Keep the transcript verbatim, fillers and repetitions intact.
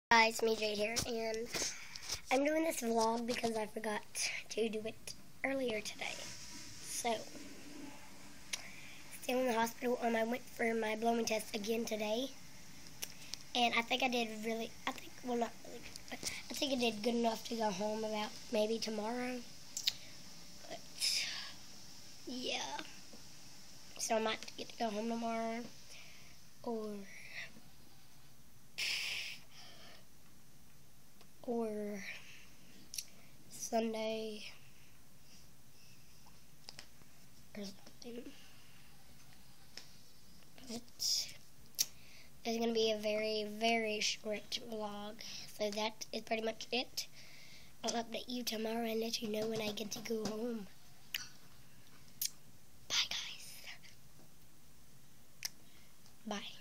Hi, it's me, Jade here, and I'm doing this vlog because I forgot to do it earlier today. So, still in the hospital. Um, I went for my blowing test again today, and I think I did really, I think, well, not really good, but I think I did good enough to go home about maybe tomorrow. But, yeah. So I might get to go home tomorrow, or... or Sunday or something. But it's going to be a very, very short vlog. So that is pretty much it. I'll update you tomorrow and let you know when I get to go home. Bye, guys. Bye.